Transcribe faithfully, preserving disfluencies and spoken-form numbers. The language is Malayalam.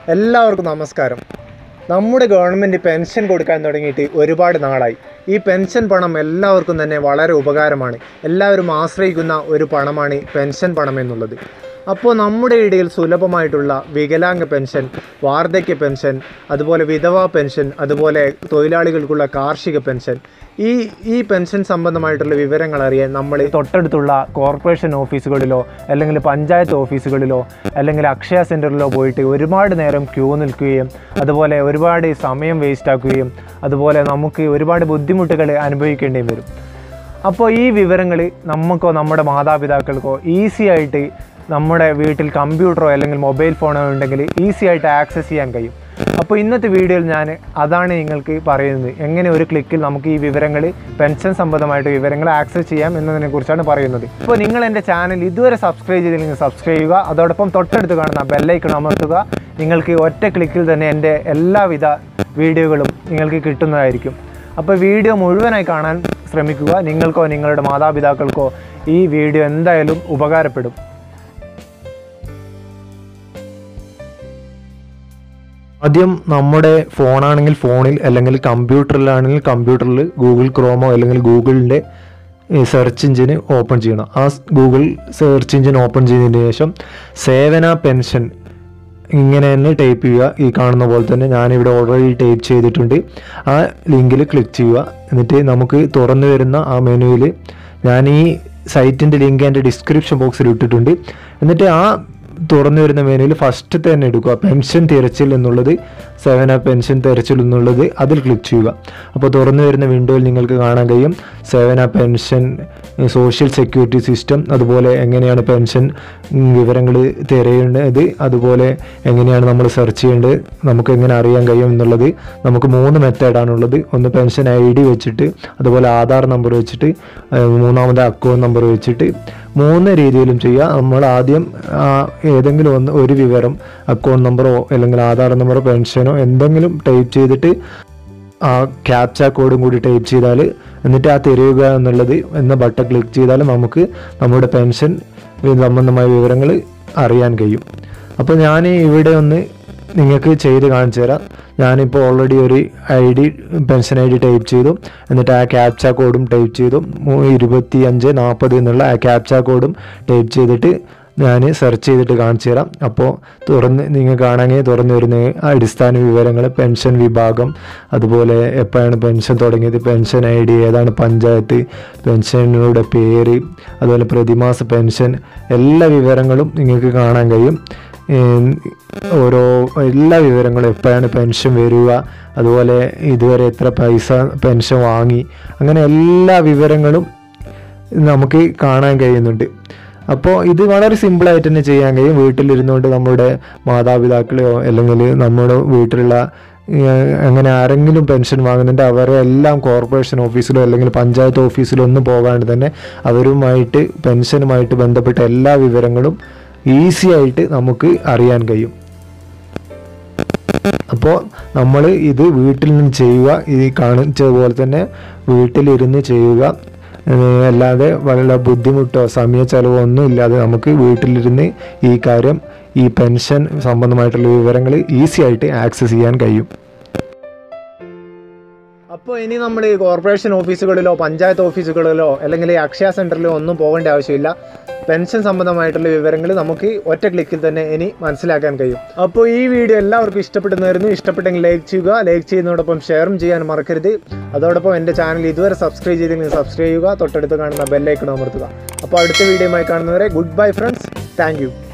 എല്ലാവർക്കും നമസ്കാരം. നമ്മുടെ ഗവൺമെൻറ് പെൻഷൻ കൊടുക്കാൻ തുടങ്ങിയിട്ട് ഒരുപാട് നാളായി. ഈ പെൻഷൻ പണം എല്ലാവർക്കും തന്നെ വളരെ ഉപകാരമാണ്. എല്ലാവരും ആശ്രയിക്കുന്ന ഒരു പണമാണ് പെൻഷൻ പണം എന്നുള്ളത്. അപ്പോൾ നമ്മുടെ ഇടയിൽ സുലഭമായിട്ടുള്ള വികലാംഗ പെൻഷൻ, വാർദ്ധക്യ പെൻഷൻ, അതുപോലെ വിധവാ പെൻഷൻ, അതുപോലെ തൊഴിലാളികൾക്കുള്ള കാർഷിക പെൻഷൻ, ഈ ഈ പെൻഷൻ സംബന്ധമായിട്ടുള്ള വിവരങ്ങൾ അറിയാൻ നമ്മൾ തൊട്ടടുത്തുള്ള കോർപ്പറേഷൻ ഓഫീസുകളിലോ അല്ലെങ്കിൽ പഞ്ചായത്ത് ഓഫീസുകളിലോ അല്ലെങ്കിൽ അക്ഷയ സെൻറ്ററിലോ പോയിട്ട് ഒരുപാട് നേരം ക്യൂ നിൽക്കുകയും അതുപോലെ ഒരുപാട് സമയം വേസ്റ്റാക്കുകയും അതുപോലെ നമുക്ക് ഒരുപാട് ബുദ്ധിമുട്ടുകൾ അനുഭവിക്കേണ്ടിയും വരും. അപ്പോൾ ഈ വിവരങ്ങൾ നമുക്കോ നമ്മുടെ മാതാപിതാക്കൾക്കോ ഈസി ആയിട്ട് നമ്മുടെ വീട്ടിൽ കമ്പ്യൂട്ടറോ അല്ലെങ്കിൽ മൊബൈൽ ഫോണോ ഉണ്ടെങ്കിൽ ഈസി ആയിട്ട് ആക്സസ് ചെയ്യാൻ കഴിയും. അപ്പോൾ ഇന്നത്തെ വീഡിയോയിൽ ഞാൻ അതാണ് നിങ്ങൾക്ക് പറയുന്നത്, എങ്ങനെ ഒരു ക്ലിക്കിൽ നമുക്ക് ഈ വിവരങ്ങൾ, പെൻഷൻ സംബന്ധമായിട്ട് വിവരങ്ങൾ ആക്സസ് ചെയ്യാം എന്നതിനെ കുറിച്ചാണ് പറയുന്നത്. അപ്പോൾ നിങ്ങൾ എൻ്റെ ചാനൽ ഇതുവരെ സബ്സ്ക്രൈബ് ചെയ്തില്ലെങ്കിൽ സബ്സ്ക്രൈബ് ചെയ്യുക. അതോടൊപ്പം തൊട്ടടുത്ത് കാണുന്ന ബെല്ലൈക്കൺ അമർത്തുക. നിങ്ങൾക്ക് ഒറ്റ ക്ലിക്കിൽ തന്നെ എൻ്റെ എല്ലാവിധ വീഡിയോകളും നിങ്ങൾക്ക് കിട്ടുന്നതായിരിക്കും. അപ്പോൾ വീഡിയോ മുഴുവനായി കാണാൻ ശ്രമിക്കുക. നിങ്ങൾക്കോ നിങ്ങളുടെ മാതാപിതാക്കൾക്കോ ഈ വീഡിയോ എന്തായാലും ഉപകാരപ്പെടും. ആദ്യം നമ്മുടെ ഫോണാണെങ്കിൽ ഫോണിൽ അല്ലെങ്കിൽ കമ്പ്യൂട്ടറിലാണെങ്കിൽ കമ്പ്യൂട്ടറിൽ ഗൂഗിൾ ക്രോമോ അല്ലെങ്കിൽ ഗൂഗിളിൻ്റെ സെർച്ച് എഞ്ചിന് ഓപ്പൺ ചെയ്യണം. ആ ഗൂഗിൾ സെർച്ച് എഞ്ചിൻ ഓപ്പൺ ചെയ്തതിന് ശേഷം സേവന പെൻഷൻ ഇങ്ങനെ തന്നെ ടൈപ്പ് ചെയ്യുക. ഈ കാണുന്ന പോലെ തന്നെ ഞാനിവിടെ ഓൾറെഡി ടൈപ്പ് ചെയ്തിട്ടുണ്ട്. ആ ലിങ്കിൽ ക്ലിക്ക് ചെയ്യുക. എന്നിട്ട് നമുക്ക് തുറന്നു വരുന്ന ആ മെനുവിൽ ഞാൻ ഈ സൈറ്റിൻ്റെ ലിങ്ക് എൻ്റെ ഡിസ്ക്രിപ്ഷൻ ബോക്സിൽ ഇട്ടിട്ടുണ്ട്. എന്നിട്ട് ആ തുറന്നു വരുന്ന മെനുവിൽ ഫസ്റ്റ് തന്നെ എടുക്കുക, പെൻഷൻ തിരച്ചിൽ എന്നുള്ളത്, സേവന പെൻഷൻ തിരച്ചിൽ എന്നുള്ളത്, അതിൽ ക്ലിക്ക് ചെയ്യുക. അപ്പോൾ തുറന്നു വരുന്ന വിൻഡോയിൽ നിങ്ങൾക്ക് കാണാൻ കഴിയും സേവന പെൻഷൻ, സോഷ്യൽ സെക്യൂരിറ്റി സിസ്റ്റം, അതുപോലെ എങ്ങനെയാണ് പെൻഷൻ വിവരങ്ങൾ തിരയേണ്ടത്, അതുപോലെ എങ്ങനെയാണ് നമ്മൾ സെർച്ച് ചെയ്യേണ്ടത്, നമുക്ക് എങ്ങനെ അറിയാൻ കഴിയും എന്നുള്ളത്. നമുക്ക് മൂന്ന് മെത്തേഡാണുള്ളത്. ഒന്ന് പെൻഷൻ ഐ ഡി വെച്ചിട്ട്, അതുപോലെ ആധാർ നമ്പർ വെച്ചിട്ട്, മൂന്നാമത് അക്കൗണ്ട് നമ്പർ വെച്ചിട്ട്, മൂന്ന് രീതിയിലും ചെയ്യാം. നമ്മൾ ആദ്യം ഏതെങ്കിലും ഒന്ന് ഒരു വിവരം, അക്കൗണ്ട് നമ്പറോ അല്ലെങ്കിൽ ആധാർ നമ്പറോ പെൻഷനോ എന്തെങ്കിലും ടൈപ്പ് ചെയ്തിട്ട് ആ ക്യാപ്ച കോഡും കൂടി ടൈപ്പ് ചെയ്താൽ, എന്നിട്ട് ആ തിരയുക എന്നുള്ളത് എന്ന ബട്ടൺ ക്ലിക്ക് ചെയ്താൽ നമുക്ക് നമ്മുടെ പെൻഷൻ സംബന്ധമായ വിവരങ്ങൾ അറിയാൻ കഴിയും. അപ്പോൾ ഞാൻ ഇവിടെ ഒന്ന് നിങ്ങൾക്ക് ചെയ്ത് കാണിച്ചു തരാം. ഞാനിപ്പോൾ ഓൾറെഡി ഒരു I D pension I D type ചെയ്തു. എന്നിട്ട് ആ ക്യാപ്ച കോഡും ടൈപ്പ് ചെയ്തു. ഇരുപത്തി അഞ്ച് നാൽപ്പത് എന്നുള്ള ആ ക്യാപ്ച കോഡും ടൈപ്പ് ചെയ്തിട്ട് ഞാൻ സെർച്ച് ചെയ്തിട്ട് കാണിച്ചു തരാം. അപ്പോൾ തുറന്ന് നിങ്ങൾക്ക് കാണാമെങ്കിൽ തുറന്നു വരുന്ന അടിസ്ഥാന വിവരങ്ങൾ, പെൻഷൻ വിഭാഗം, അതുപോലെ എപ്പോഴാണ് പെൻഷൻ തുടങ്ങിയത്, പെൻഷൻ ഐ ഡി, ഏതാണ് പഞ്ചായത്ത്, പെൻഷനുടെ പേര്, അതുപോലെ പ്രതിമാസ പെൻഷൻ, എല്ലാ വിവരങ്ങളും നിങ്ങൾക്ക് കാണാൻ കഴിയും. ഓരോ എല്ലാ വിവരങ്ങളും, എപ്പോഴാണ് പെൻഷൻ വരിക, അതുപോലെ ഇതുവരെ എത്ര പൈസ പെൻഷൻ വാങ്ങി, അങ്ങനെ എല്ലാ വിവരങ്ങളും നമുക്ക് കാണാൻ കഴിയുന്നുണ്ട്. അപ്പോൾ ഇത് വളരെ സിമ്പിളായിട്ട് തന്നെ ചെയ്യാൻ കഴിയും. വീട്ടിലിരുന്നുകൊണ്ട് നമ്മുടെ മാതാപിതാക്കളെയോ അല്ലെങ്കിൽ നമ്മുടെ വീട്ടിലുള്ള അങ്ങനെ ആരെങ്കിലും പെൻഷൻ വാങ്ങുന്നുണ്ട് അവരെ എല്ലാം കോർപ്പറേഷൻ ഓഫീസിലോ അല്ലെങ്കിൽ പഞ്ചായത്ത് ഓഫീസിലോ ഒന്നും പോകാണ്ട് തന്നെ അവരുമായിട്ട് പെൻഷനുമായിട്ട് ബന്ധപ്പെട്ട എല്ലാ വിവരങ്ങളും ഈസി ആയിട്ട് നമുക്ക് അറിയാൻ കഴിയും. അപ്പോൾ നമ്മൾ ഇത് വീട്ടിൽ നിന്ന് ചെയ്യുക. ഈ കാണിച്ച പോലെ തന്നെ വീട്ടിലിരുന്ന് ചെയ്യുക. അല്ലാതെ വളരെ ബുദ്ധിമുട്ടോ സമയ ചെലവോ ഒന്നും ഇല്ലാതെ നമുക്ക് വീട്ടിലിരുന്ന് ഈ കാര്യം, ഈ പെൻഷൻ സംബന്ധമായിട്ടുള്ള വിവരങ്ങൾ ഈസി ആയിട്ട് ആക്സസ് ചെയ്യാൻ കഴിയും. അപ്പോൾ ഇനി നമ്മൾ ഈ കോർപ്പറേഷൻ ഓഫീസുകളിലോ പഞ്ചായത്ത് ഓഫീസുകളിലോ അല്ലെങ്കിൽ അക്ഷയ സെൻറ്ററിലോ ഒന്നും പോകേണ്ട ആവശ്യമില്ല. പെൻഷൻ സംബന്ധമായിട്ടുള്ള വിവരങ്ങൾ നമുക്ക് ഒറ്റ ക്ലിക്കിൽ തന്നെ ഇനി മനസ്സിലാക്കാൻ കഴിയും. അപ്പോൾ ഈ വീഡിയോ എല്ലാവർക്കും ഇഷ്ടപ്പെടുന്നതായിരുന്നു. ഇഷ്ടപ്പെട്ടെങ്കിൽ ലൈക്ക് ചെയ്യുക. ലൈക്ക് ചെയ്യുന്നതോടൊപ്പം ഷെയറും ചെയ്യാൻ മറക്കരുത്. അതോടൊപ്പം എൻ്റെ ചാനൽ ഇതുവരെ സബ്സ്ക്രൈബ് ചെയ്തെങ്കിൽ സബ്സ്ക്രൈബ് ചെയ്യുക. തൊട്ടടുത്ത് കാണുന്ന ബെല്ലൈക്കൺ അമർത്തുക. അപ്പോൾ അടുത്ത വീഡിയോയുമായി കാണുന്നവരെ good bye friends. Thank U.